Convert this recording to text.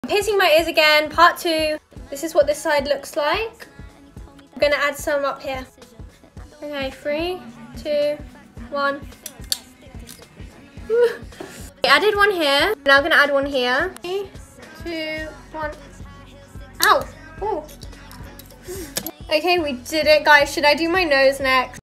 I'm piercing my ears again, part 2. This is what this side looks like. I'm gonna add some up here. Okay, 3, 2, 1. I added one here. Now I'm gonna add one here. 3, 2, 1. Ow! Ooh. Okay, we did it, guys. Should I do my nose next?